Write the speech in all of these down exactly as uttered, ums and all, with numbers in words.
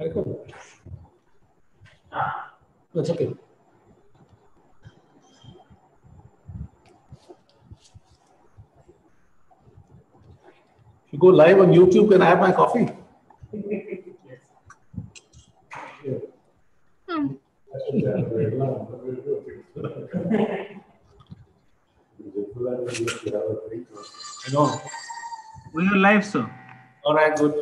Very good. That's okay. If you go live on YouTube, can I have my coffee? Yes. Hmm. I know. We are live, sir. All right, good.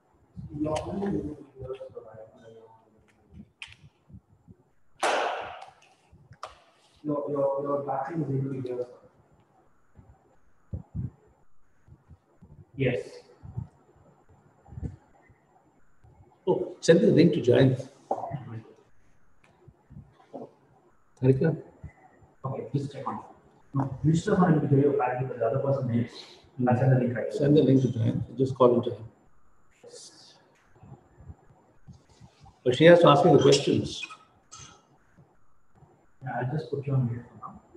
Your, your, your battery is able to hear. Yes. Oh, send the link to join. Harika? Okay, please check on. No, you still want him to hear your battery, but the other person needs. I'll send the link right. Send the link to join. Just call him to him. But she has to ask me the questions. Yeah, I'll just put you on mute for now.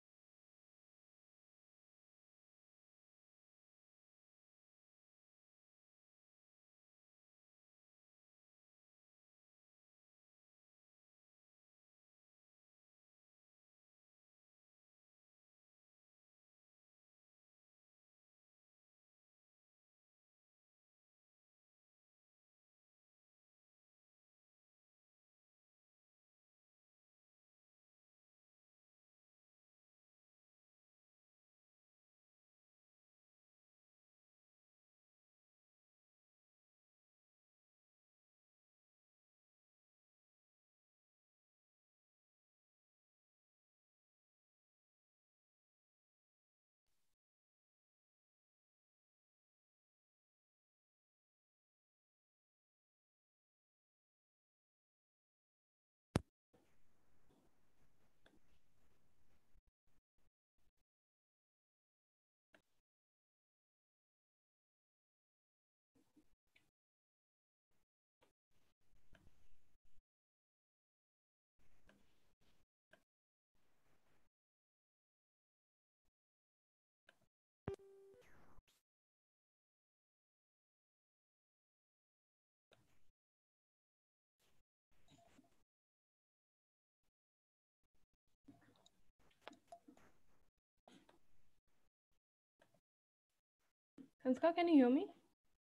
Sanskar, can you hear me?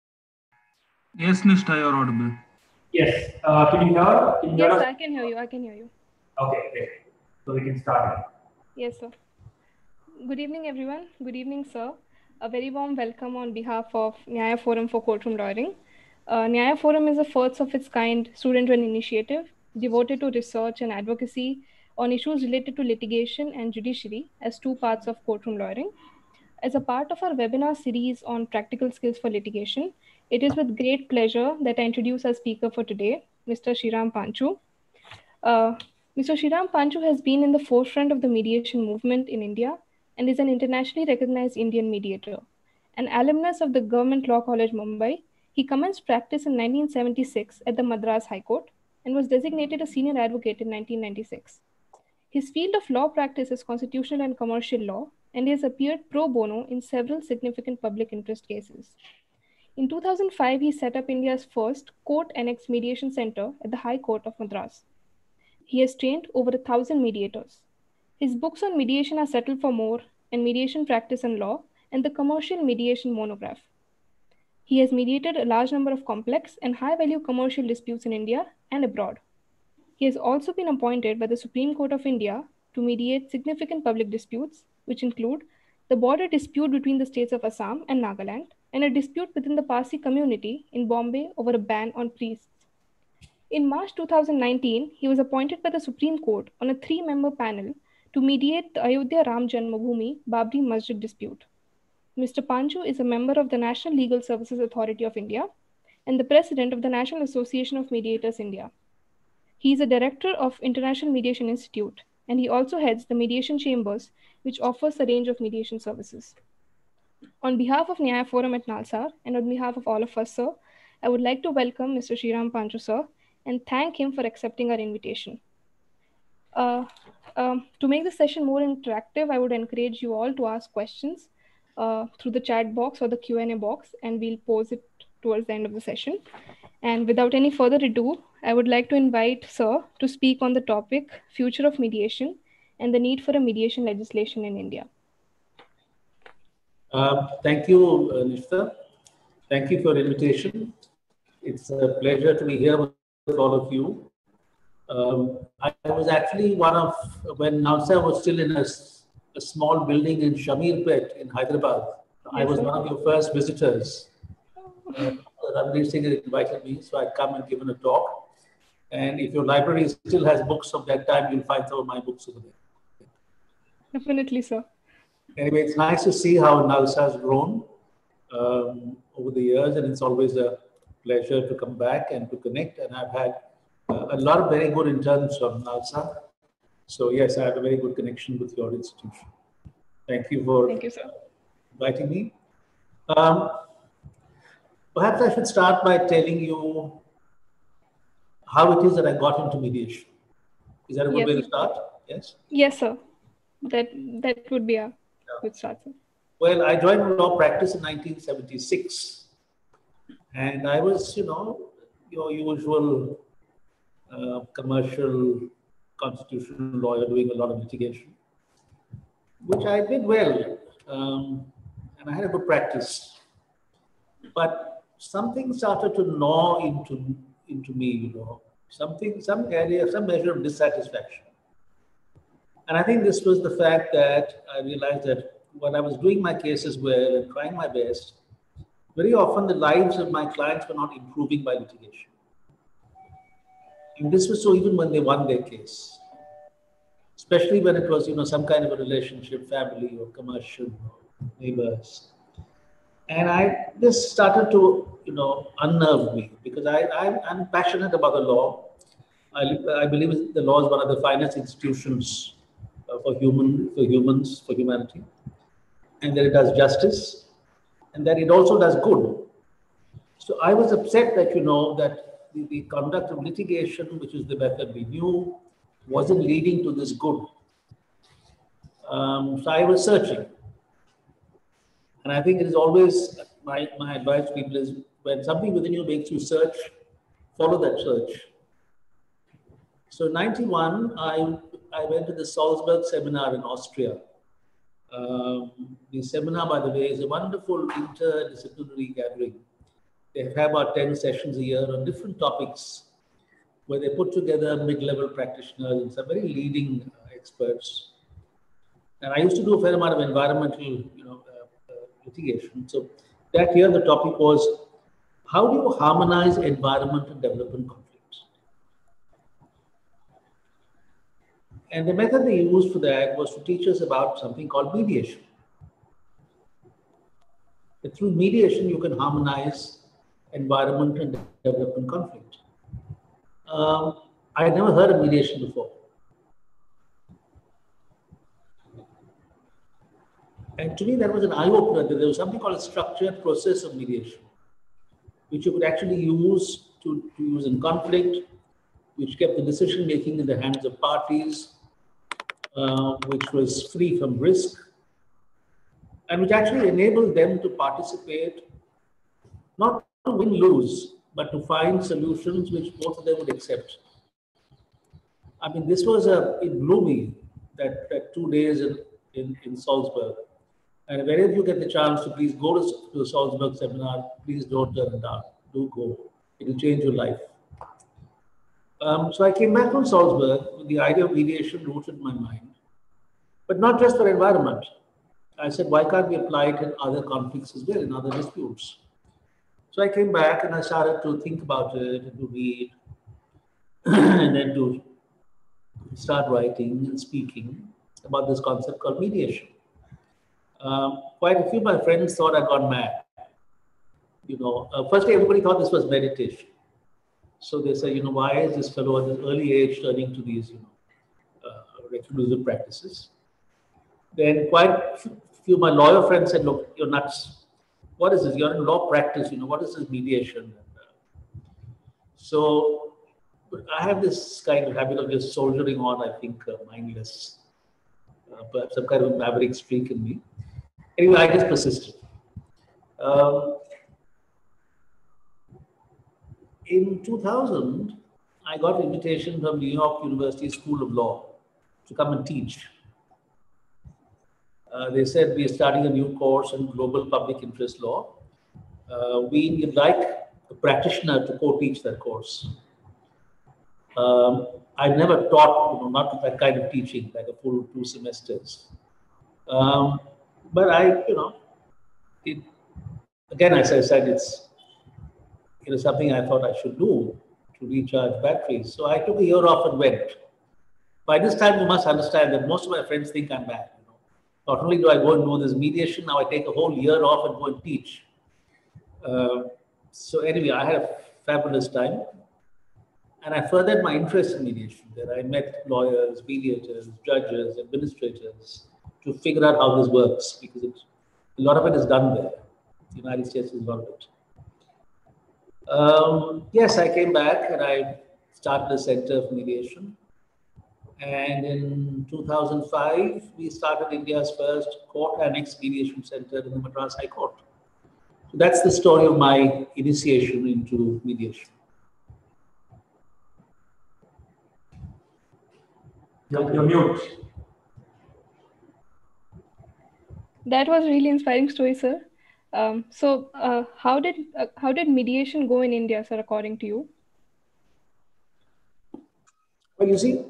Yes, Nishtha, you are audible. Yes. Uh, can you hear? Can you hear Yes, us? I can hear you. I can hear you. Okay, great. So we can start. Yes, sir. Good evening, everyone. Good evening, sir. A very warm welcome on behalf of Nyaya Forum for Courtroom Lawyering. Uh, Nyaya Forum is a first of its kind student-run initiative devoted to research and advocacy on issues related to litigation and judiciary as two parts of courtroom lawyering. As a part of our webinar series on practical skills for litigation, it is with great pleasure that I introduce our speaker for today, Mister Shriram Panchu. Uh, Mister Shriram Panchu has been in the forefront of the mediation movement in India and is an internationally recognized Indian mediator. An alumnus of the Government Law College, Mumbai, he commenced practice in nineteen seventy-six at the Madras High Court and was designated a senior advocate in nineteen ninety-six. His field of law practice is constitutional and commercial law, and he has appeared pro bono in several significant public interest cases. In two thousand five, he set up India's first court annex mediation center at the High Court of Madras. He has trained over a thousand mediators. His books on mediation are Settle for More and Mediation Practice and Law and the Commercial Mediation Monograph. He has mediated a large number of complex and high-value commercial disputes in India and abroad. He has also been appointed by the Supreme Court of India to mediate significant public disputes, which include the border dispute between the states of Assam and Nagaland and a dispute within the Parsi community in Bombay over a ban on priests. In March two thousand nineteen, he was appointed by the Supreme Court on a three-member panel to mediate the Ayodhya Ram Janmabhoomi Babri Masjid dispute. Mister Panchu is a member of the National Legal Services Authority of India and the president of the National Association of Mediators India. He is a director of International Mediation Institute, and he also heads the Mediation Chambers, which offers a range of mediation services. On behalf of Nyaya Forum at Nalsar, and on behalf of all of us, sir, I would like to welcome Mister Shriram Panchu, sir, and thank him for accepting our invitation. Uh, um, to make the session more interactive, I would encourage you all to ask questions uh, through the chat box or the Q and A box, and we'll pose it towards the end of the session. And without any further ado, I would like to invite Sir to speak on the topic Future of Mediation and the need for a mediation legislation in India. Um, thank you, uh, Nishta. Thank you for the invitation. It's a pleasure to be here with all of you. Um, I, I was actually one of, when Nalsa was still in a, a small building in Shamirpet in Hyderabad. Yes, I was sir. one of your first visitors. Uh, Ranveer Singh invited me, so I'd come and given a talk. And if your library still has books of that time, you'll find some of my books over there. Definitely, sir. Anyway, it's nice to see how Nalsa has grown um, over the years, and it's always a pleasure to come back and to connect. And I've had uh, a lot of very good interns from Nalsa. So yes, I have a very good connection with your institution. Thank you for Thank you, sir. inviting me. Um, perhaps I should start by telling you how it is that I got into mediation. Is that a good yes, way to sir. start? Yes? Yes, sir. That, that would be a good start, sir. Well, I joined law practice in nineteen seventy-six. And I was, you know, your usual uh, commercial constitutional lawyer doing a lot of litigation, which I did well. Um, and I had a good practice. But something started to gnaw into, into me, you know, something, some area, some measure of dissatisfaction. And I think this was the fact that I realized that when I was doing my cases well and trying my best, very often the lives of my clients were not improving by litigation. And this was so even when they won their case, especially when it was, you know, some kind of a relationship, family or commercial or neighbors. And I, this started to, you know, unnerve me because I, I, I'm passionate about the law. I, I believe the law is one of the finest institutions uh, for human, for humans, for humanity, and that it does justice, and that it also does good. So I was upset that, you know, that the, the conduct of litigation, which is the method we knew, wasn't leading to this good. Um, so I was searching. And I think it is always, my, my advice to people is, when something within you makes you search, follow that search. So in ninety-one, I, I went to the Salzburg seminar in Austria. Um, the seminar, by the way, is a wonderful interdisciplinary gathering. They have about ten sessions a year on different topics where they put together mid-level practitioners and some very leading uh, experts. And I used to do a fair amount of environmental, you know, uh, uh, litigation. So that year the topic was, how do you harmonize environment and development conflicts? And the method they used for that was to teach us about something called mediation. That through mediation, you can harmonize environment and development conflict. Um, I had never heard of mediation before. And to me, that was an eye-opener that there was something called a structured process of mediation, which you could actually use to, to use in conflict, which kept the decision-making in the hands of parties, uh, which was free from risk, and which actually enabled them to participate, not to win-lose, but to find solutions which both of them would accept. I mean, this was a, it blew me, that, that two days in, in, in Salzburg. And if any of you get the chance to please go to, to the Salzburg seminar, please don't turn it down. Do go. It will change your life. Um, so I came back from Salzburg with the idea of mediation rooted in my mind, but not just for environment. I said, why can't we apply it in other conflicts as well, in other disputes? So I came back and I started to think about it and to read and then to start writing and speaking about this concept called mediation. Um, quite a few of my friends thought I'd gone mad. You know, uh, firstly, everybody thought this was meditation. So they say, you know, why is this fellow at this early age turning to these, you know, uh, reclusive practices? Then quite a few of my lawyer friends said, look, you're nuts. What is this? You're in law practice, you know, what is this mediation? So I have this kind of habit of just soldiering on, I think, uh, mindless, uh, perhaps some kind of maverick streak in me. Anyway, I just persisted. Um, in two thousand, I got an invitation from New York University School of Law to come and teach. Uh, they said we are starting a new course in global public interest law. Uh, we would like a practitioner to co-teach that course. Um, I've never taught, you know, not that kind of teaching, like a full two semesters. Um, but I, you know, it, again, as I said, it's it was something I thought I should do to recharge batteries. So I took a year off and went. By this time, you must understand that most of my friends think I'm mad. You know? Not only do I go and do this mediation, now I take a whole year off and go and teach. Uh, so anyway, I had a fabulous time. And I furthered my interest in mediation. There I met lawyers, mediators, judges, administrators to figure out how this works, because it, a lot of it is done there. The United States is a lot of it. Um, yes, I came back and I started a center for mediation. And in two thousand five, we started India's first court annex mediation center in the Madras High Court. So that's the story of my initiation into mediation. You're, you're mute. That was a really inspiring story, sir. Um, so, uh, how did uh, how did mediation go in India, sir, according to you? Well, you see,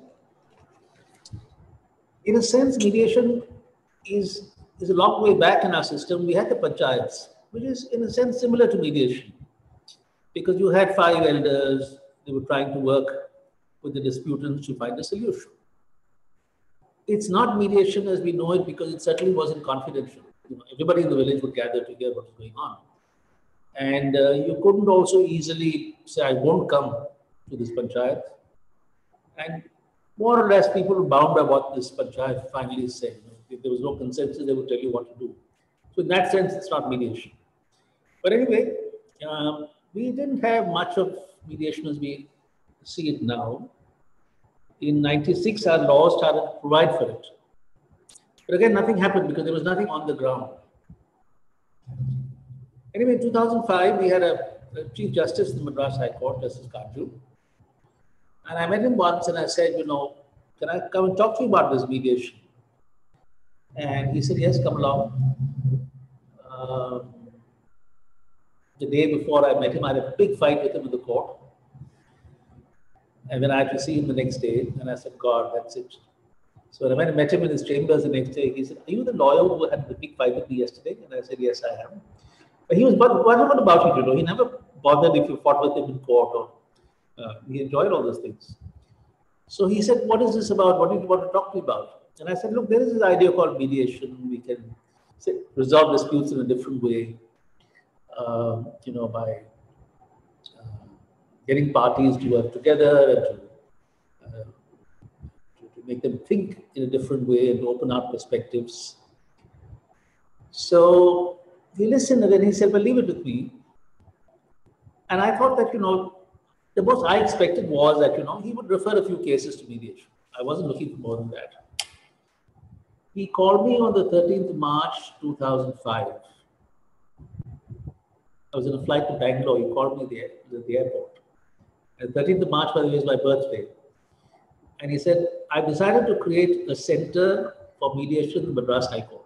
in a sense, mediation is is a long way back in our system. We had the panchayats, which is in a sense similar to mediation, because you had five elders. They were trying to work with the disputants to find a solution. It's not mediation as we know it, because it certainly wasn't confidential. You know, everybody in the village would gather to hear what was going on. And uh, you couldn't also easily say, I won't come to this panchayat. And more or less, people were bound by what this panchayat finally said. You know, if there was no consensus, they would tell you what to do. So in that sense, it's not mediation. But anyway, um, we didn't have much of mediation as we see it now. In ninety-six, our law started to provide for it. But again, nothing happened because there was nothing on the ground. Anyway, in two thousand five, we had a, a Chief Justice in the Madras High Court, Justice Karju. And I met him once and I said, you know, can I come and talk to you about this mediation? And he said, yes, come along. Um, the day before I met him, I had a big fight with him in the court. And then I had to see him the next day, and I said, God, that's it. So when I met him in his chambers the next day, he said, are you the lawyer who had the big fight with me yesterday? And I said, yes, I am. But he was wonderful about it, you know. He never bothered if you fought with him in court, or uh, he enjoyed all those things. So he said, what is this about? What do you want to talk to me about? And I said, look, there is this idea called mediation. We can say, resolve disputes in a different way, um, you know, by getting parties to work together and to, uh, to, to make them think in a different way and to open up perspectives. So he listened and then he said, well, leave it with me. And I thought that, you know, the most I expected was that, you know, he would refer a few cases to mediation. I wasn't looking for more than that. He called me on the thirteenth of March, two thousand five. I was in a flight to Bangalore. He called me there at the airport. And thirteenth of March, by the way, is my birthday. And he said, I've decided to create a center for mediation in the Madras High Court.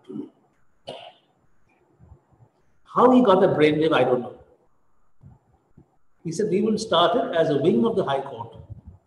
How he got that brainwave, I don't know. He said, we will start it as a wing of the High Court.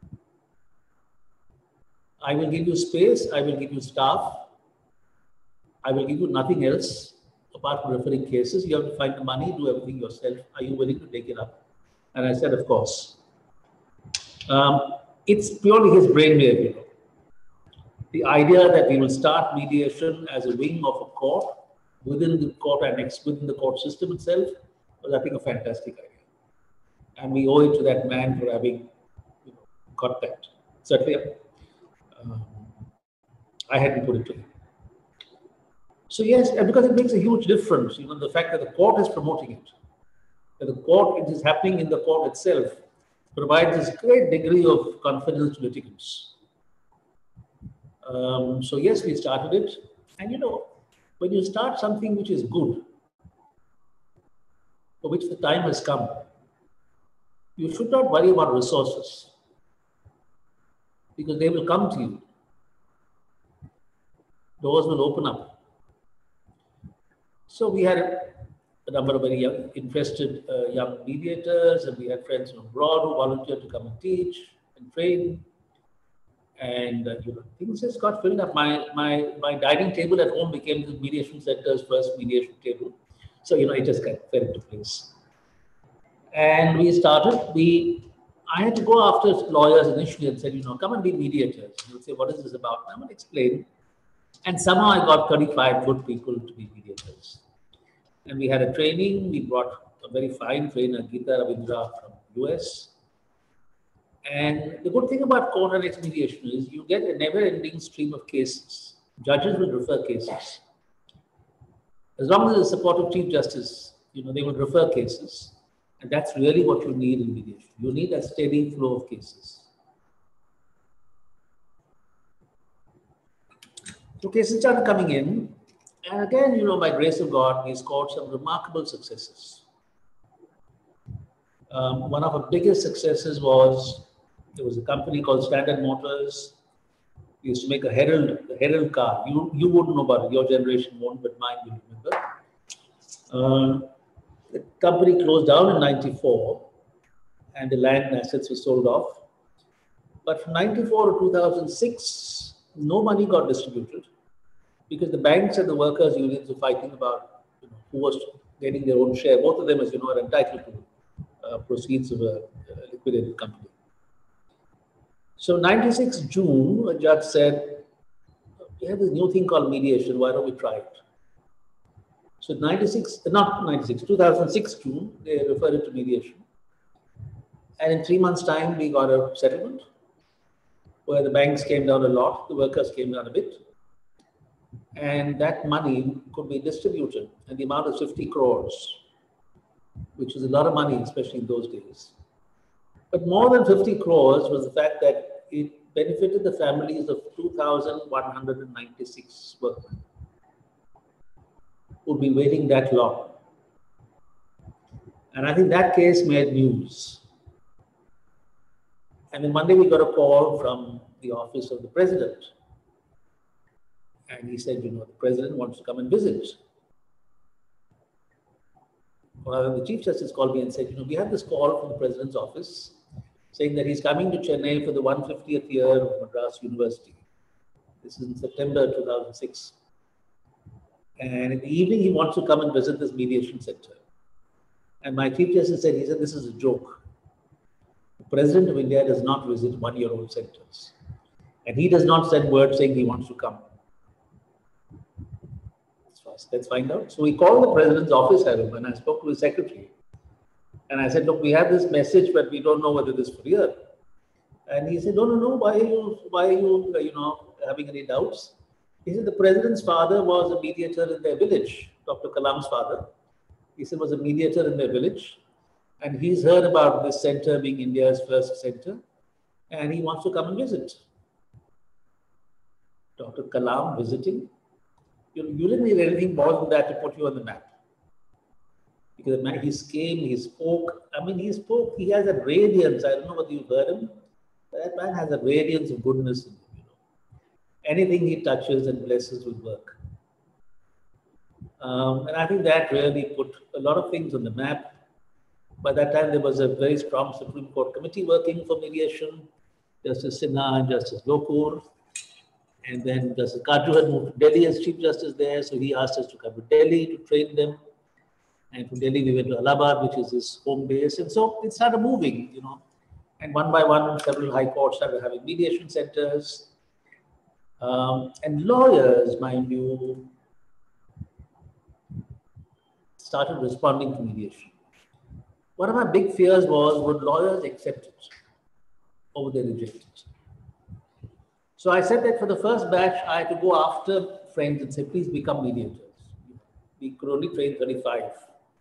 I will give you space, I will give you staff, I will give you nothing else apart from referring cases. You have to find the money, do everything yourself. Are you willing to take it up? And I said, of course. Um, it's purely his brainwave, you know. The idea that we will start mediation as a wing of a court within the court annex, within the court system itself, was, I think, a fantastic idea. And we owe it to that man for having, you know, got that. Certainly, um, I hadn't put it to him. So yes, and because it makes a huge difference, you know, the fact that the court is promoting it, that the court, it is happening in the court itself, provides this great degree of confidence to litigants. Um, so yes, we started it. And you know, when you start something which is good, for which the time has come, you should not worry about resources because they will come to you. Doors will open up. So we had a number of very young, interested uh, young mediators, and we had friends from abroad who volunteered to come and teach and train. And uh, you know, things just got filled up. My my my dining table at home became the mediation center's first mediation table. So you know, it just kind of fell into place. And we started. We I had to go after lawyers initially and said, you know, come and be mediators. They would say, what is this about? I'm going to explain. And somehow I got thirty-five good people to be mediators. And we had a training. We brought a very fine trainer, Geeta Ravindra from U S. And the good thing about court and mediation is you get a never-ending stream of cases. Judges will refer cases. As long as there's a supportive Chief Justice, you know, they will refer cases. And that's really what you need in mediation. You need a steady flow of cases. So cases started coming in. And again, you know, by grace of God, we scored some remarkable successes. Um, one of our biggest successes was, there was a company called Standard Motors. We used to make a Herald, a Herald car. You, you wouldn't know about it, your generation won't, but mine will remember. Uh, the company closed down in ninety-four and the land and assets were sold off. But from ninety-four to two thousand six, no money got distributed because the banks and the workers' unions were fighting about, you know, who was getting their own share. Both of them, as you know, are entitled to uh, proceeds of a, a liquidated company. So ninety-six June, a judge said, we have this new thing called mediation, why don't we try it? So ninety-six, not ninety-six, two thousand six June, they referred it to mediation. And in three months' time, we got a settlement where the banks came down a lot, the workers came down a bit. And that money could be distributed, and the amount of fifty crores, which was a lot of money, especially in those days. But more than fifty crores was the fact that it benefited the families of two thousand one hundred ninety-six workmen who'd been waiting that long. And I think that case made news. And then one day we got a call from the office of the president. And he said, you know, the president wants to come and visit. Well, the Chief Justice called me and said, you know, we have this call from the president's office saying that he's coming to Chennai for the one hundred fiftieth year of Madras University. This is in September two thousand six. And in the evening, he wants to come and visit this mediation center. And my Chief Justice said, he said, this is a joke. The President of India does not visit one-year-old centers. And he does not send word saying he wants to come. Let's find out. So we called the President's office, and I spoke to his secretary. And I said, look, we have this message, but we don't know whether this is for real. And he said, no, no, no, why are you, why are you, you know, having any doubts? He said, the President's father was a mediator in their village, Doctor Kalam's father. He said, was a mediator in their village. And he's heard about this center being India's first center. And he wants to come and visit. Doctor Kalam visiting. You, you didn't need anything more than that to put you on the map. Because he came, he spoke. I mean, he spoke, he has a radiance. I don't know whether you've heard him. That man has a radiance of goodness in him. You know. Anything he touches and blesses will work. Um, and I think that really put a lot of things on the map. By that time, there was a very strong Supreme Court committee working for mediation. Justice Sinha and Justice Lokur. And then Justice Kaju had moved to Delhi as Chief Justice there. So he asked us to come to Delhi to train them. And from Delhi, we went to Allahabad, which is his home base. And so it started moving, you know. And one by one, several high courts started having mediation centers. Um, and lawyers, mind you, started responding to mediation. One of my big fears was, would lawyers accept it or would they reject it? So I said that for the first batch, I had to go after friends and say, please become mediators. We could only train thirty-five.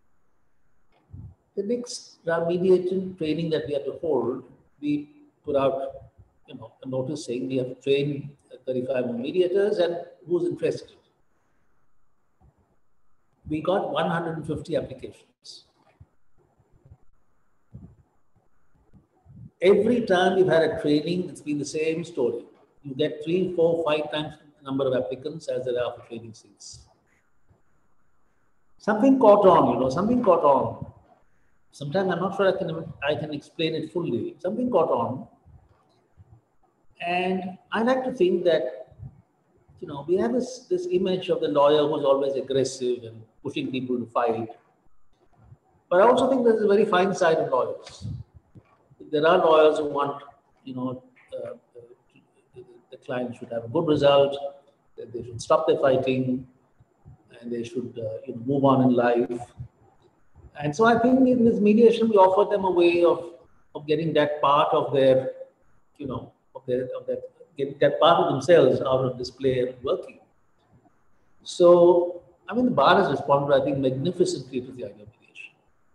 The next mediation training that we had to hold, we put out, you know, a notice saying we have to train thirty-five more mediators and who's interested. We got one hundred fifty applications. every time we've had a training, it's been the same story. You get three, four, five times the number of applicants as there are for training seats. Something caught on, you know, something caught on. Sometimes I'm not sure I can, I can explain it fully. Something caught on. And I like to think that, you know, we have this, this image of the lawyer who's always aggressive and pushing people to fight. But I also think there's a very fine side of lawyers. There are lawyers who want, you know, uh, the, the client should have a good result, that they should stop their fighting, and they should uh, you know, move on in life. And so I think in this mediation, we offer them a way of, of getting that part of their, you know, of their, of that, get that part of themselves out of display and working. So, I mean, the bar has responded, I think, magnificently to the idea of mediation.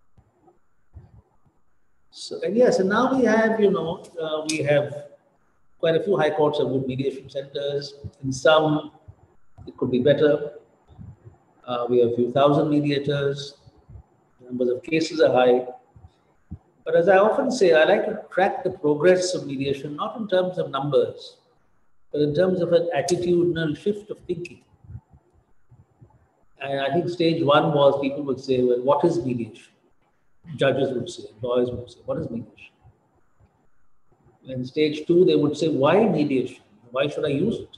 So, and yes, and now we have, you know, uh, we have quite a few high courts have good mediation centers. In some, it could be better. Uh, we have a few thousand mediators. The numbers of cases are high. But as I often say, I like to track the progress of mediation, not in terms of numbers, but in terms of an attitudinal shift of thinking. And I think stage one was people would say, well, what is mediation? Judges would say, lawyers would say, what is mediation? And stage two, they would say, why mediation? Why should I use it?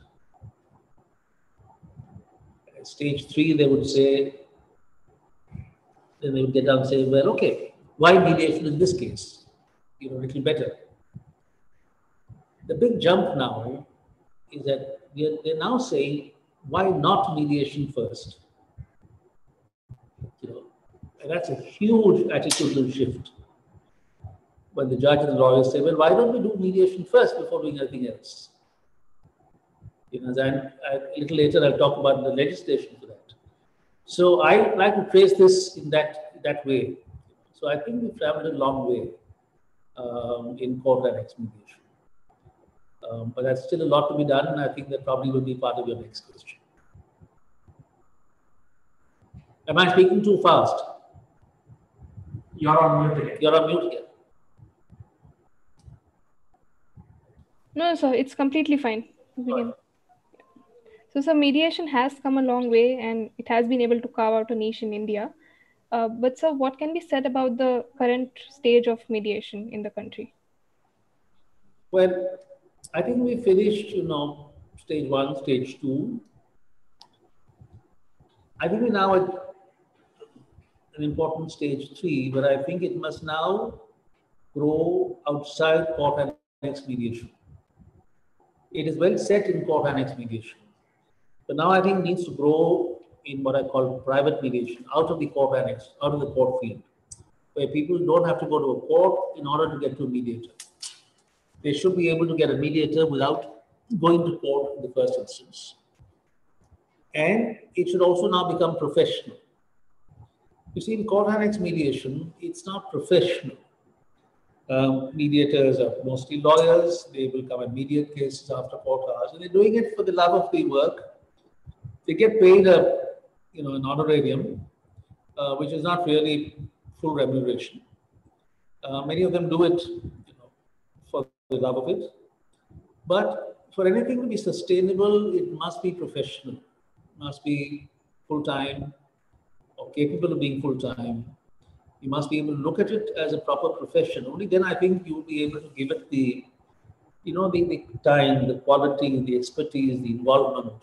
At stage three, they would say, then they would get down and say, well, okay, why mediation in this case? You know, a little better. The big jump now is that they're, they're now saying, why not mediation first? You know, and that's a huge attitudinal shift. When the judge and the lawyers say, well, why don't we do mediation first before doing anything else? You know, and I, a little later, I'll talk about the legislation for that. So I like to trace this in that, that way. So I think we've traveled a long way um, in court annex mediation. Um, but that's still a lot to be done, and I think that probably will be part of your next question. Am I speaking too fast? You're on mute again. You're on mute here. No, sir, it's completely fine. We can... So, sir, mediation has come a long way and it has been able to carve out a niche in India. Uh, but, sir, what can be said about the current stage of mediation in the country? Well, I think we finished, you know, stage one, stage two. I think we're now at an important stage three, but I think it must now grow outside court annex mediation. It is well set in court annex mediation, but now I think it needs to grow in what I call private mediation, out of the court annex, out of the court field, where people don't have to go to a court in order to get to a mediator. They should be able to get a mediator without going to court in the first instance. And it should also now become professional. You see, in court annex mediation, it's not professional. Um, mediators are mostly lawyers. They will come and mediate cases after court hours, and they're doing it for the love of the work. They get paid a, you know, an honorarium, uh, which is not really full remuneration. Uh, many of them do it, you know, for the love of it. But for anything to be sustainable, it must be professional, it must be full-time or capable of being full-time. You must be able to look at it as a proper profession. Only then I think you will be able to give it the, you know, the, the time, the quality, the expertise, the involvement.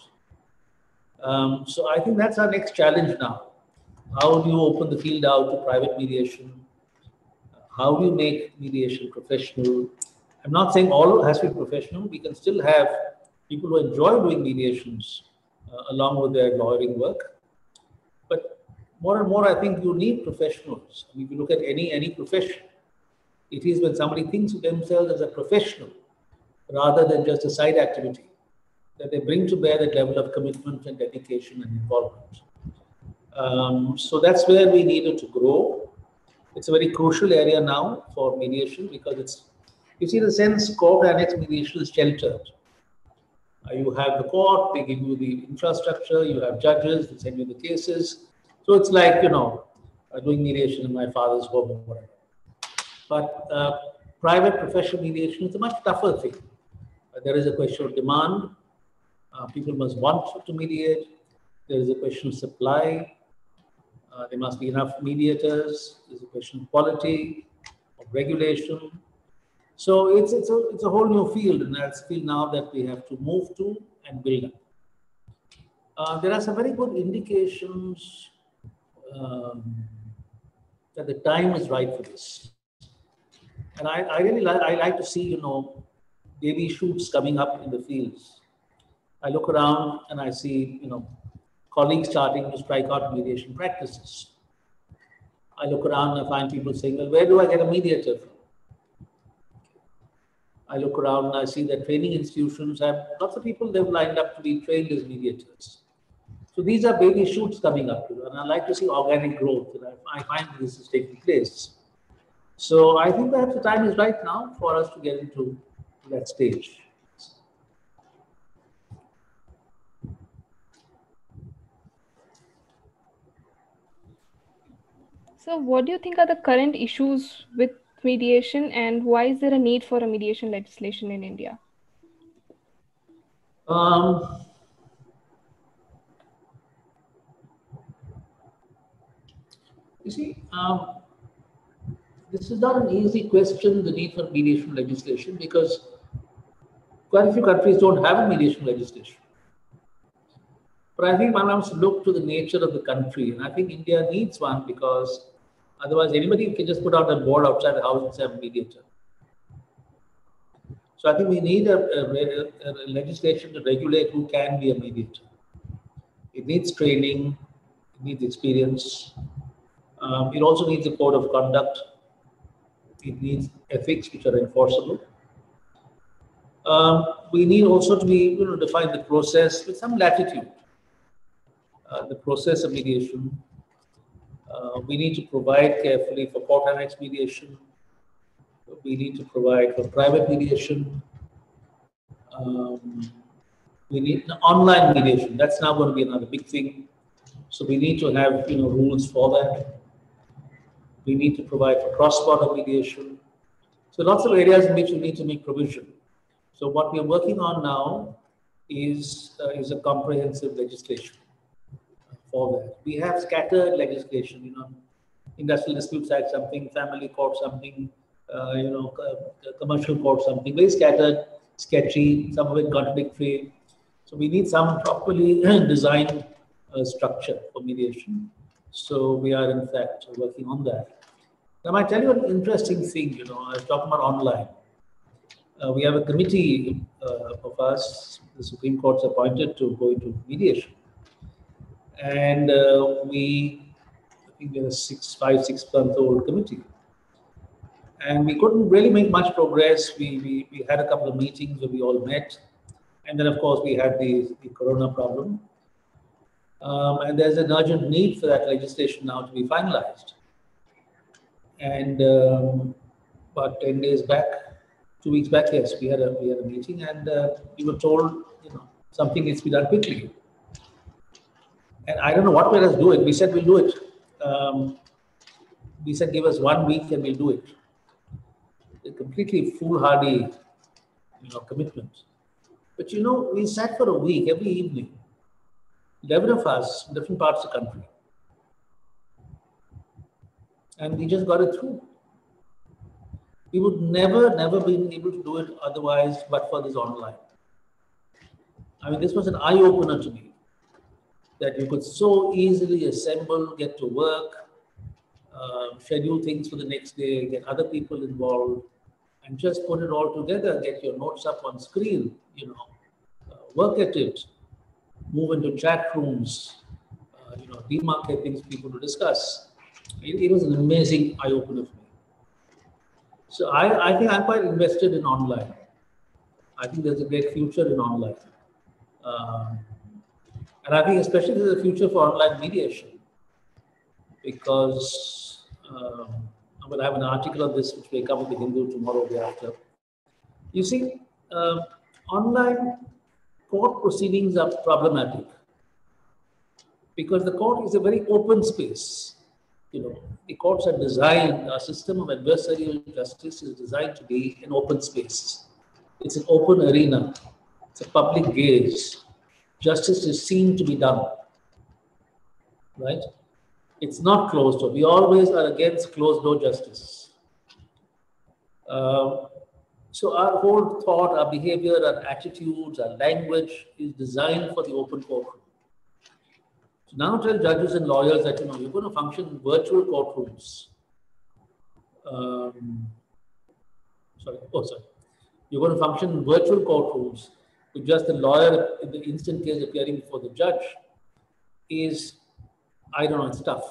Um, so I think that's our next challenge now. How do you open the field out to private mediation? How do you make mediation professional? I'm not saying all has to be professional. We can still have people who enjoy doing mediations uh, along with their lawyering work. But more and more, I think you need professionals. I mean, if you look at any, any profession, it is when somebody thinks of themselves as a professional rather than just a side activity, that they bring to bear that level of commitment and dedication and involvement. Um, so that's where we needed to grow. It's a very crucial area now for mediation because it's, you see, in a sense, court annex mediation is sheltered. Uh, you have the court, they give you the infrastructure, you have judges, they send you the cases. So it's like, you know, uh, doing mediation in my father's home or whatever. But uh, private professional mediation is a much tougher thing. Uh, there is a question of demand. Uh, people must want to mediate. There is a question of supply. Uh, there must be enough mediators. There's a question of quality, of regulation. So it's, it's, a, it's a whole new field, and that's a field now that we have to move to and build up. Uh, there are some very good indications um, that the time is right for this. And I, I really like, I like to see, you know, baby shoots coming up in the fields. I look around and I see, you know, colleagues starting to strike out mediation practices. I look around and I find people saying, well, where do I get a mediator from? I look around and I see that training institutions have lots of people they've lined up to be trained as mediators. So these are baby shoots coming up, you know, and I like to see organic growth. And I, I find this is taking place. So I think perhaps the time is right now for us to get into that stage. So what do you think are the current issues with mediation, and why is there a need for a mediation legislation in India? Um, you see, um, this is not an easy question, the need for mediation legislation, because quite a few countries don't have a mediation legislation. But I think one has to look to the nature of the country, and I think India needs one, because otherwise anybody can just put out a board outside the house and say, I'm a mediator. So I think we need a, a, a legislation to regulate who can be a mediator. It needs training, it needs experience. Um, it also needs a code of conduct. It needs ethics which are enforceable. Um, we need also to be, you know, define the process with some latitude. Uh, the process of mediation. Uh, we need to provide carefully for court annex mediation. We need to provide for private mediation. Um, we need online mediation. That's now going to be another big thing. So we need to have, you know, rules for that. We need to provide for cross-border mediation. So lots of areas in which we need to make provision. So what we are working on now is, uh, is a comprehensive legislation for that. We have scattered legislation, you know, Industrial Disputes Act something, Family Court something, uh, you know, uh, Commercial Court something, very scattered, sketchy, some of it contradictory. So we need some properly designed uh, structure for mediation. So we are in fact working on that. Now I tell you an interesting thing, you know, I was talking about online. Uh, we have a committee uh, of us, the Supreme Court's appointed to go into mediation. And uh, we, I think we're a six, five, six month old committee. And we couldn't really make much progress. We, we, we had a couple of meetings where we all met. And then of course we had the, the Corona problem. Um, and there's an urgent need for that legislation now to be finalized. And um, about ten days back, two weeks back, yes, we had a, we had a meeting, and uh, we were told, you know, something needs to be done quickly. And I don't know what made us do it. We said we'll do it. Um, we said give us one week and we'll do it. A completely foolhardy, you know, commitment. But you know, we sat for a week every evening, eleven of us in different parts of the country. And we just got it through. We would never, never been able to do it otherwise, but for this online. I mean, this was an eye-opener to me, that you could so easily assemble, get to work, uh, schedule things for the next day, get other people involved, and just put it all together, get your notes up on screen, you know, uh, work at it, move into chat rooms, uh, you know, demarcate things for people to discuss. It, it was an amazing eye-opener for me. So I, I think I'm quite invested in online. I think there's a great future in online. Um, and I think especially there's a future for online mediation, because um, I'm going to have an article on this which may come in the Hindu tomorrow or the day after. You see, uh, online court proceedings are problematic because the court is a very open space. you know, the courts are designed, our system of adversarial justice is designed to be an open space. It's an open arena. It's a public gaze. Justice is seen to be done, right? It's not closed door. We always are against closed door justice. Uh, so our whole thought, our behavior, our attitudes, our language is designed for the open courtroom. So now tell judges and lawyers that, you know, you're going to function in virtual courtrooms. Um, sorry, oh, sorry. You're going to function in virtual courtrooms with just the lawyer in the instant case appearing before the judge is, I don't know, it's tough.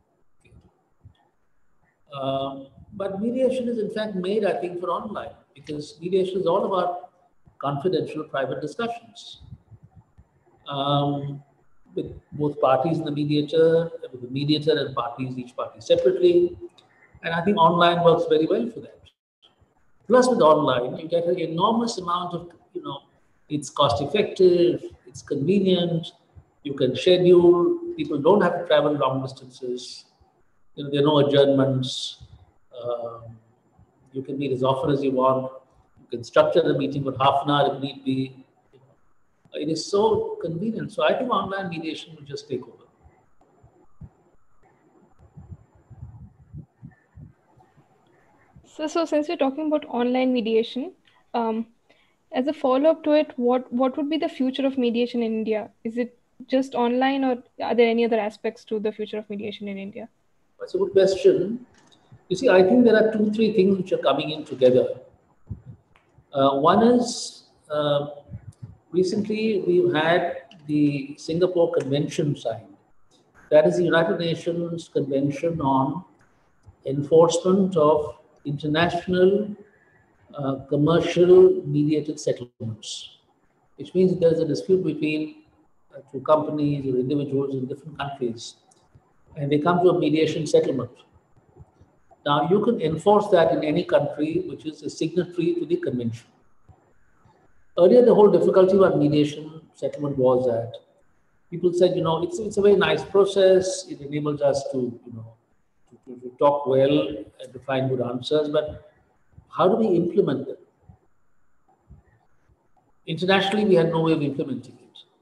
Um, but mediation is in fact made, I think, for online, because mediation is all about confidential private discussions. Um, with both parties in the mediator, with the mediator and parties, each party separately. And I think online works very well for that. Plus with online, you get an enormous amount of, you know, it's cost effective, it's convenient, you can schedule, people don't have to travel long distances, you know, there are no adjournments, um, you can meet as often as you want, you can structure the meeting for half an hour if need be. It is so convenient. So I think online mediation will just take over. So, so since we're talking about online mediation, um, as a follow-up to it, what, what would be the future of mediation in India? Is it just online, or are there any other aspects to the future of mediation in India? That's a good question. You see, I think there are two, three things which are coming in together. Uh, one is, uh, recently we've had the Singapore Convention signed. That is the United Nations Convention on Enforcement of International uh, Commercial Mediated Settlements, which means that there is a dispute between uh, two companies or individuals in different countries, and they come to a mediation settlement. Now, you can enforce that in any country which is a signatory to the convention. Earlier, the whole difficulty about mediation settlement was that people said, you know, it's, it's a very nice process. It enables us to, you know, to, to talk well and to find good answers, but how do we implement them? Internationally, we had no way of implementing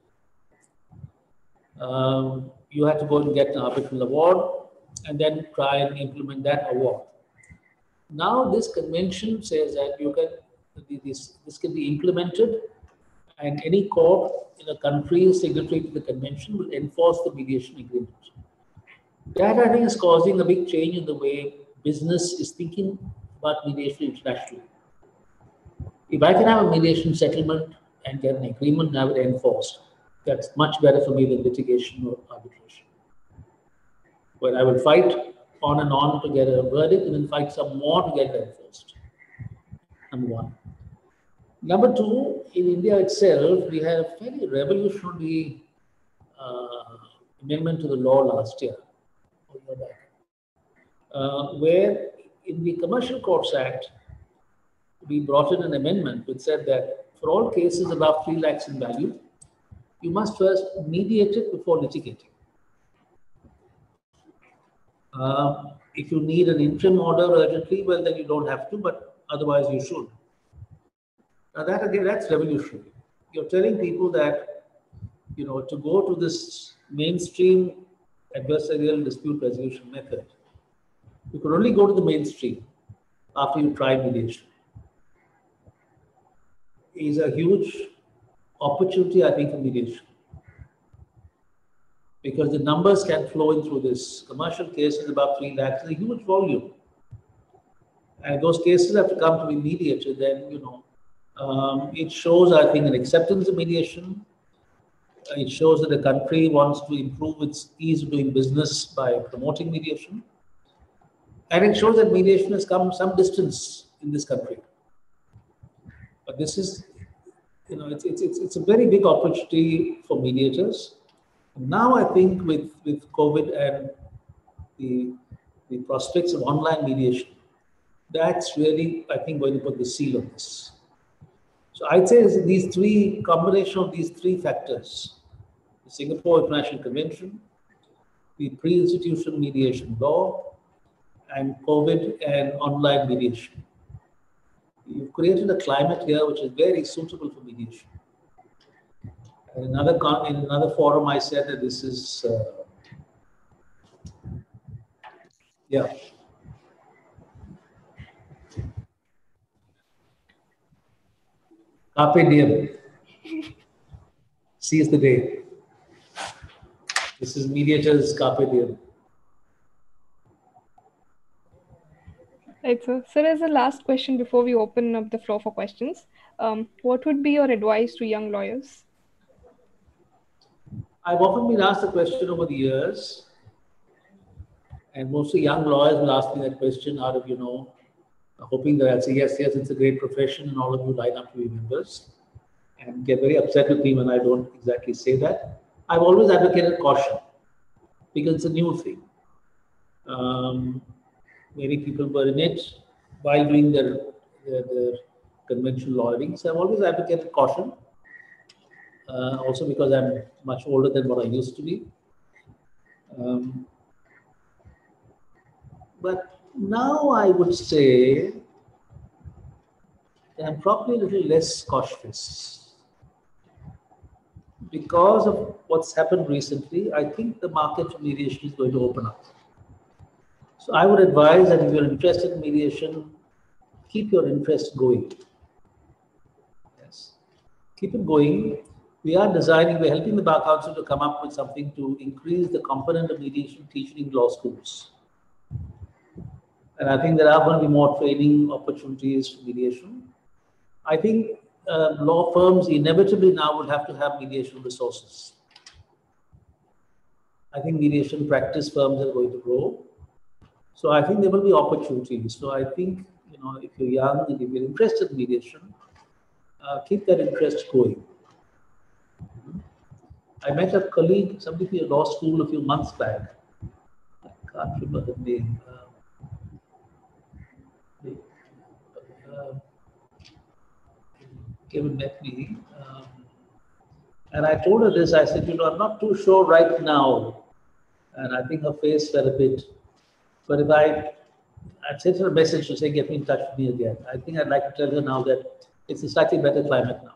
it. Um, you had to go and get an arbitral award and then try and implement that award. Now, this convention says that you can This, this can be implemented, and any court in a country signatory to the convention will enforce the mediation agreement. That, I think, is causing a big change in the way business is thinking about mediation internationally. If I can have a mediation settlement and get an agreement and have it enforced, that's much better for me than litigation or arbitration, where I will fight on and on to get a verdict and then fight some more to get it enforced. Number one. Number two, in India itself, we had a fairly revolutionary uh, amendment to the law last year, uh, where in the Commercial Courts Act, we brought in an amendment which said that for all cases above three lakhs in value, you must first mediate it before litigating. Uh, if you need an interim order urgently, well, then you don't have to, but otherwise you should. Now that again, that's revolutionary. You're telling people that, you know, to go to this mainstream adversarial dispute resolution method, you could only go to the mainstream after you try mediation. Is a huge opportunity, I think, for mediation. Because the numbers can flow in through this. Commercial cases about three lakhs is a huge volume. And those cases have to come to be mediated, then, you know, um, it shows, I think, an acceptance of mediation. It shows that the country wants to improve its ease of doing business by promoting mediation. And it shows that mediation has come some distance in this country. But this is, you know, it's, it's, it's, it's a very big opportunity for mediators. Now, I think with, with COVID and the, the prospects of online mediation, that's really, I think, going to put the seal on this. So I'd say these three, combination of these three factors, the Singapore International Convention, the pre-institution mediation law, and COVID and online mediation. You've created a climate here which is very suitable for mediation. In another, con- in another forum, I said that this is, uh, yeah. Carpe diem. Seize the day. This is mediators carpe diem. Right, so, sir, as a last question before we open up the floor for questions, um, what would be your advice to young lawyers? I've often been asked the question over the years, and mostly young lawyers will ask me that question out of, you know, hoping that I'll say, yes, yes, it's a great profession, and all of you line up to be members, and get very upset with me when I don't exactly say that. I've always advocated caution, because it's a new thing. Um, many people were in it while doing their, their, their conventional lawyering, so I've always advocated caution. Uh, also because I'm much older than what I used to be. Um, but now I would say that I'm probably a little less cautious. Because of what's happened recently, I think the market for mediation is going to open up. So I would advise that if you're interested in mediation, keep your interest going. Yes, keep it going. We are designing, we're helping the Bar Council to come up with something to increase the component of mediation teaching in law schools. And I think there are going to be more training opportunities for mediation. I think uh, law firms inevitably now will have to have mediation resources. I think mediation practice firms are going to grow. So I think there will be opportunities. So I think, you know, if you're young and if you're interested in mediation, uh, keep that interest going. I met a colleague, somebody from law school a few months back. I can't remember the name. Uh, uh, came and met me. Um, and I told her this. I said, you know, I'm not too sure right now. And I think her face fell a bit. But if I, I'd sent her a message to say, get me in touch with me again. I think I'd like to tell her now that it's a slightly better climate now.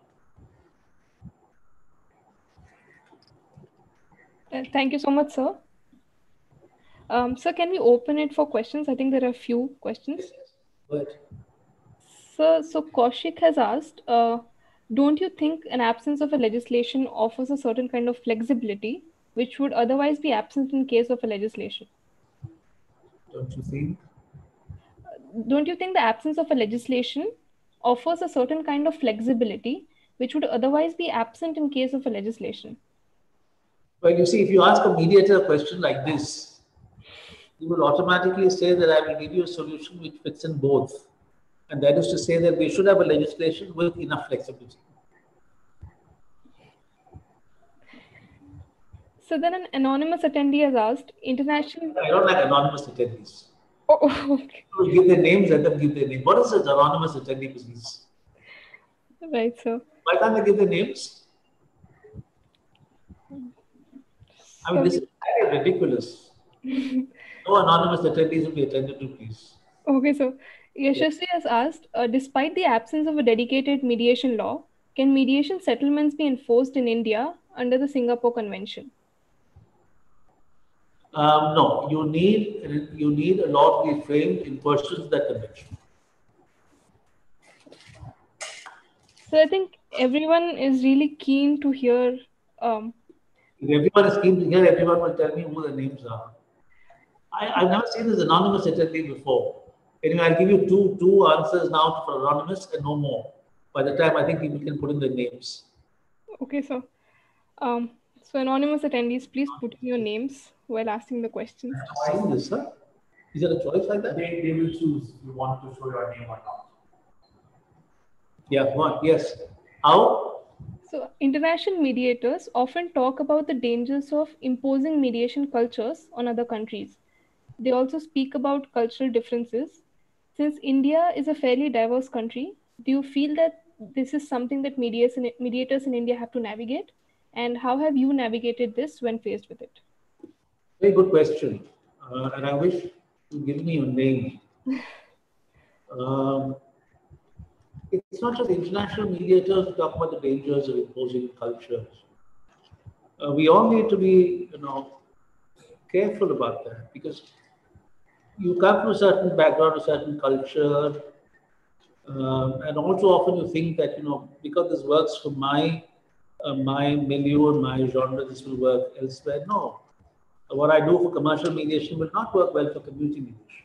Uh, thank you so much, sir. Um, sir, can we open it for questions? I think there are a few questions. But Sir, so Kaushik has asked, uh, don't you think an absence of a legislation offers a certain kind of flexibility which would otherwise be absent in case of a legislation? don't you think? Don't you think the absence of a legislation offers a certain kind of flexibility which would otherwise be absent in case of a legislation? Well, you see, if you ask a mediator a question like this, he will automatically say that I will give you a solution which fits in both. And that is to say that we should have a legislation with enough flexibility. So then an anonymous attendee has asked, international... I don't like anonymous attendees. Oh, okay. People give their names, let them give their name. What is an anonymous attendee business? Right, sir. Why can't they give their names? I mean, this is kind of ridiculous. No anonymous attendees will be attended to, please. Okay, so Yashasvi has asked, uh, despite the absence of a dedicated mediation law, can mediation settlements be enforced in India under the Singapore Convention? Um, no, you need you need a law to be framed in pursuance of that convention. So I think everyone is really keen to hear. Um, If everyone is keen to hear, everyone will tell me who the names are. I, I've never seen this anonymous attendee before. Anyway, I'll give you two two answers now for anonymous and no more. By the time I think people can put in their names. okay, so um, so anonymous attendees, please put in your names while asking the questions. I've seen this, huh? Is there a choice like that? They, they will choose if you want to show your name or not. Yeah, one. Yes. How? So international mediators often talk about the dangers of imposing mediation cultures on other countries. They also speak about cultural differences. Since India is a fairly diverse country, do you feel that this is something that mediators in, mediators in India have to navigate? And how have you navigated this when faced with it? Very good question. Uh, and I wish you give me your name. Um, it's not just international mediators who talk about the dangers of imposing cultures. Uh, we all need to be, you know, careful about that, because you come from a certain background, a certain culture, um, and also often you think that, you know, because this works for my uh, my milieu and my genre, this will work elsewhere. No, what I do for commercial mediation will not work well for community mediation.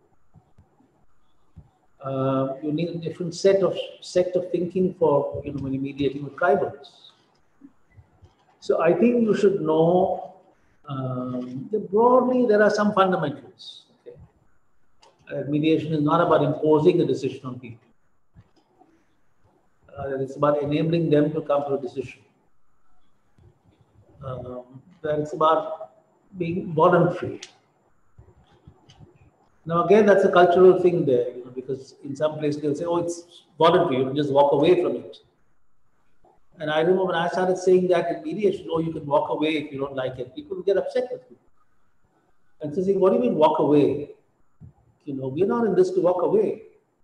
Uh, you need a different set of set of thinking for, you know, when you're mediating with tribals. So I think you should know um, that broadly there are some fundamentals. Okay? Uh, mediation is not about imposing a decision on people. Uh, it's about enabling them to come to a decision. Um, that it's about being voluntary. Now again, that's a cultural thing there, you know, because in some places they'll say, "Oh, it's voluntary; you can just walk away from it." And I remember when I started saying that in mediation, "Oh, you can walk away if you don't like it," people would get upset with me. And so saying, "What do you mean walk away? You know, we're not in this to walk away.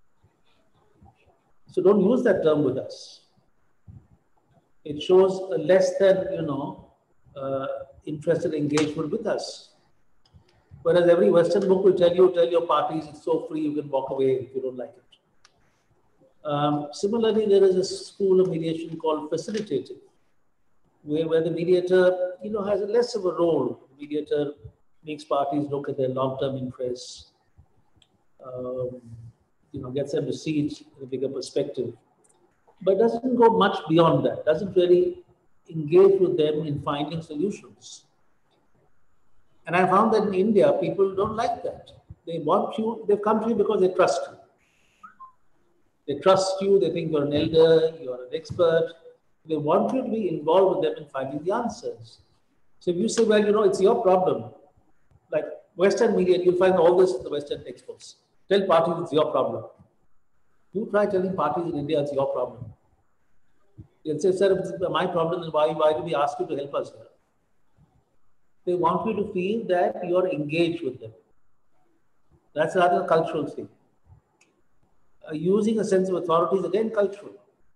So don't use that term with us. It shows a less than, you know, uh, interested engagement with us. Whereas every Western book will tell you, tell your parties, it's so free, you can walk away if you don't like it." Um, similarly, there is a school of mediation called facilitative, where, where the mediator, you know, has a less of a role. The mediator makes parties look at their long-term interests, um, you know, gets them to see it in a bigger perspective, but doesn't go much beyond that, doesn't really engage with them in finding solutions. And I found that in India, people don't like that. They want you, they've come to you because they trust you. They trust you, they think you're an elder, you're an expert. They want you to be involved with them in finding the answers. So if you say, well, you know, it's your problem, like Western media, you'll find all this in the Western textbooks. Tell parties it's your problem. You try telling parties in India it's your problem. They'll say, sir, if it's my problem, then why, why do we ask you to help us here? They want you to feel that you're engaged with them. That's rather a cultural thing. Uh, using a sense of authority is again cultural.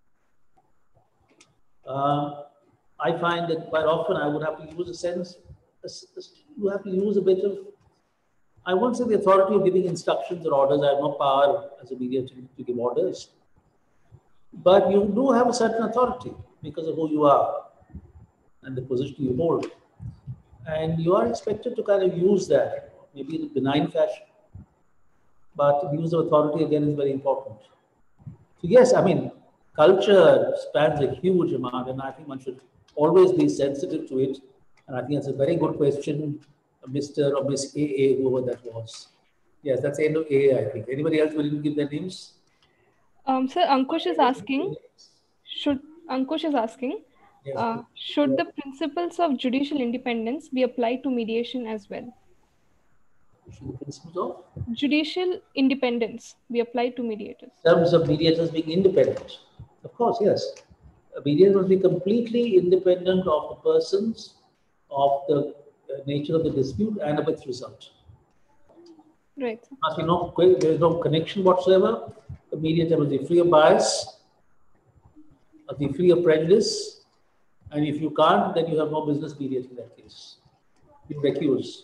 Uh, I find that quite often I would have to use a sense, you have to use a bit of, I won't say the authority of giving instructions or orders. I have no power as a mediator to, to give orders. But you do have a certain authority because of who you are and the position you hold. And you are expected to kind of use that, maybe in a benign fashion. But the use of authority again is very important. So yes, I mean, culture spans a huge amount, and I think one should always be sensitive to it. And I think that's a very good question, Mister or Miss A A, whoever that was. Yes, that's the end of A A, I think. Anybody else willing to give their names? Um, sir, Ankush is asking, should Ankush is asking, Yes. uh, should the principles of judicial independence be applied to mediation as well? Should the principles of Judicial independence be applied to mediators? in terms of mediators being independent? Of course, yes. A mediator must be completely independent of the persons, of the uh, nature of the dispute, and of its result. Right. Must be no, there is no connection whatsoever. The mediator must be free of bias, must be free of prejudice, and if you can't, then you have no business mediating that case. You recuse.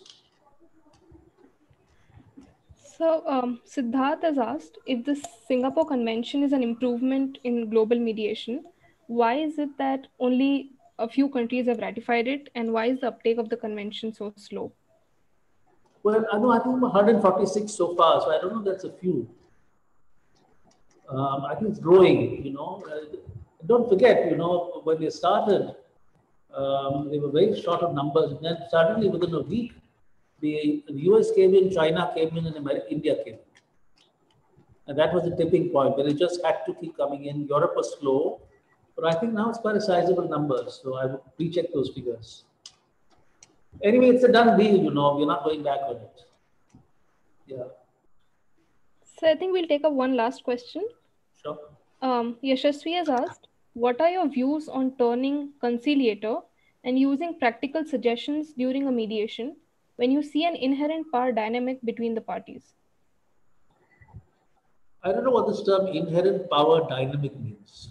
So, um, Siddharth has asked, if the Singapore Convention is an improvement in global mediation, why is it that only a few countries have ratified it, and why is the uptake of the convention so slow? Well, I know I think one hundred forty-six so far, so I don't know if that's a few. Um, I think it's growing, you know. Uh, don't forget, you know, when they started, um, they were very short of numbers, and then suddenly within a week, the, the U S came in, China came in, and America, India came in. And that was the tipping point, where it just had to keep coming in. Europe was slow, but I think now it's quite a sizable number, so I would recheck those figures. Anyway, it's a done deal, you know, we're not going back on it. Yeah. So, I think we'll take up one last question. Sure. Um, Yashasvi has asked, what are your views on turning conciliator and using practical suggestions during a mediation when you see an inherent power dynamic between the parties? I don't know what this term inherent power dynamic means.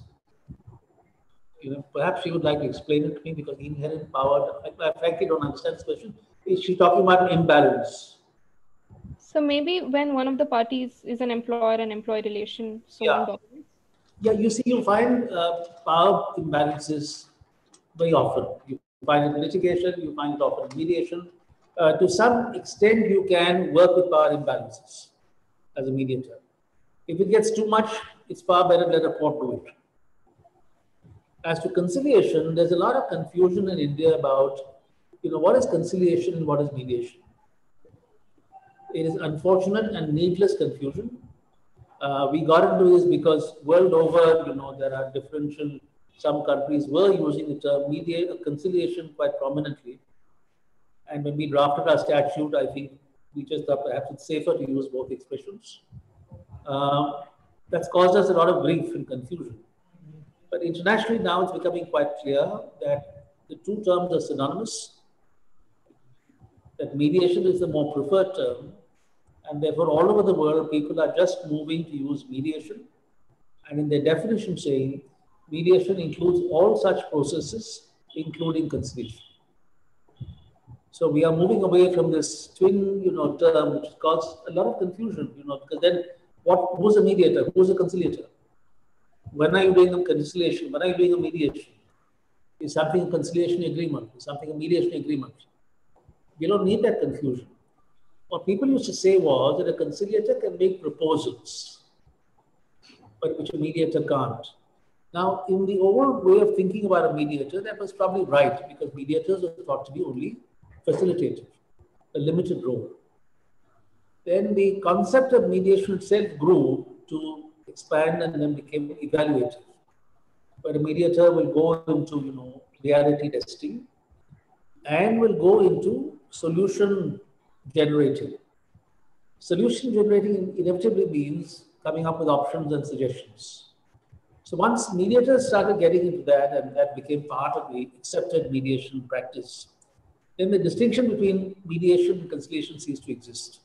You know, perhaps you would like to explain it to me, because inherent power, I, I frankly don't understand this question. Is she talking about an imbalance? So maybe when one of the parties is an employer and employee relation, so Yeah. on dominates. Yeah, you see, you find uh, power imbalances very often. You find it in litigation, you find it often in mediation. Uh, to some extent, you can work with power imbalances as a mediator. If it gets too much, it's far better to let a court do it. As to conciliation, there's a lot of confusion in India about, you know, what is conciliation and what is mediation. It is unfortunate and needless confusion. Uh, we got into this because world over, you know, there are differential, some countries were using the term mediation, conciliation quite prominently. And when we drafted our statute, I think we just thought perhaps it's safer to use both expressions. Uh, that's caused us a lot of grief and confusion. But internationally now it's becoming quite clear that the two terms are synonymous, that mediation is the more preferred term, and therefore all over the world people are just moving to use mediation, and in their definition saying mediation includes all such processes, including conciliation. So we are moving away from this twin, you know, term, which causes a lot of confusion, you know, because then what, who's a mediator, who's a conciliator? When are you doing a conciliation? When are you doing a mediation? Is something a conciliation agreement? Is something a mediation agreement? You don't need that confusion. What people used to say was that a conciliator can make proposals, but which a mediator can't. Now, in the old way of thinking about a mediator, that was probably right, because mediators were thought to be only facilitative, a limited role. Then the concept of mediation itself grew to expand and then became evaluative, where a mediator will go into, you know, reality testing and will go into solution generating. Solution generating inevitably means coming up with options and suggestions. So once mediators started getting into that, and that became part of the accepted mediation practice, then the distinction between mediation and conciliation ceased to exist.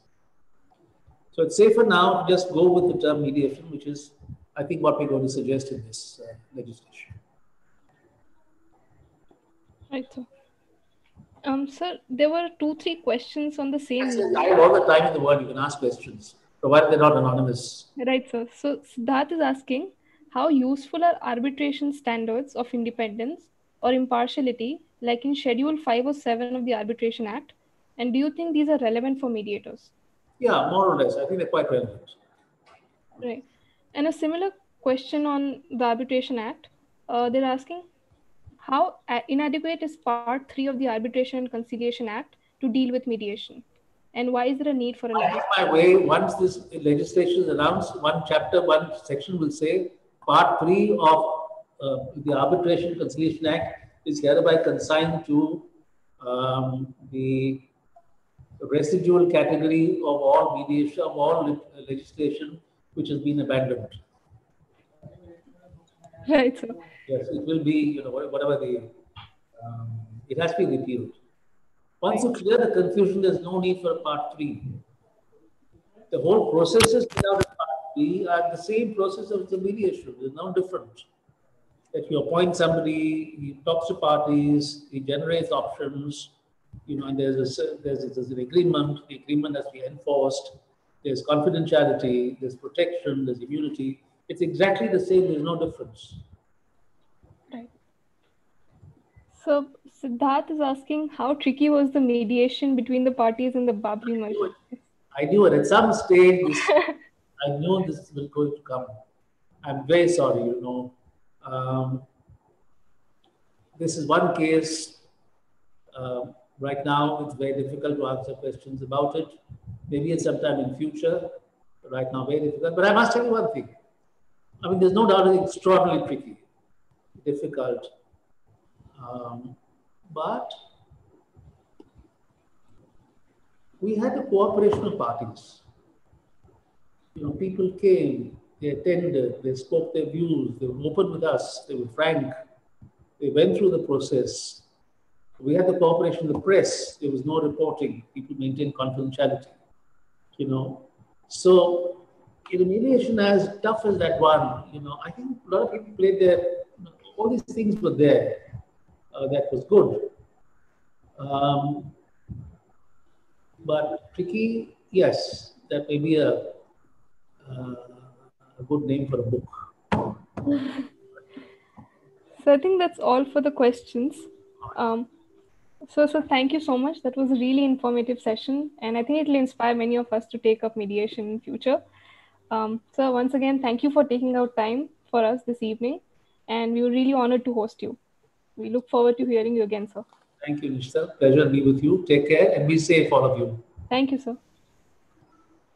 So it's safer now to just go with the term mediation, which is, I think, what we're going to suggest in this uh, legislation. Right, sir. Um, sir, there were two, three questions on the same. I have all the time in the world. You can ask questions, provided they're not anonymous. Right, sir. So Siddharth is asking, how useful are arbitration standards of independence or impartiality, like in Schedule five or seven of the Arbitration Act? And do you think these are relevant for mediators? Yeah, more or less. I think they're quite relevant. Right. And a similar question on the Arbitration Act, uh, they're asking, how inadequate is Part three of the Arbitration and Conciliation Act to deal with mediation? And why is there a need for a legislation? My way, once this legislation is announced, one chapter, one section will say, Part three of uh, the Arbitration and Conciliation Act is hereby consigned to um, the residual category of all mediation, of all legislation which has been abandoned. Right, sir. Yes, it will be, you know, whatever the, um, it has to be repealed. Once you clear the confusion, there's no need for a part three. The whole processes without a part three are the same process of the mediation. There's no different. That you appoint somebody, he talks to parties, he generates options, you know, and there's a there's, there's an agreement. The agreement has to be enforced. There's confidentiality, there's protection, there's immunity. It's exactly the same. There's no difference. Right. So Siddharth is asking, how tricky was the mediation between the parties in the Babri merger? I knew it. At some stage, this, I knew this was going to come. I'm very sorry, you know. Um, this is one case. Uh, right now, it's very difficult to answer questions about it. Maybe at some time in future. Right now, very difficult. But I must tell you one thing. I mean, there's no doubt it's extraordinarily tricky, difficult. Um, but we had the cooperation of parties. You know, people came, they attended, they spoke their views, they were open with us, they were frank, they went through the process. We had the cooperation of the press. There was no reporting. People maintained confidentiality. You know, so in mediation, as tough as that one, you know, I think a lot of people played their. You know, all these things were there. Uh, that was good. Um, but tricky, yes, that may be a, uh, a good name for a book. So I think that's all for the questions. Um, so, so thank you so much. That was a really informative session, and I think it will inspire many of us to take up mediation in future. Um, so once again, thank you for taking out time for us this evening, and we were really honored to host you. We look forward to hearing you again, sir. Thank you, Nishita. Pleasure to be with you. Take care and be safe, all of you. Thank you, sir.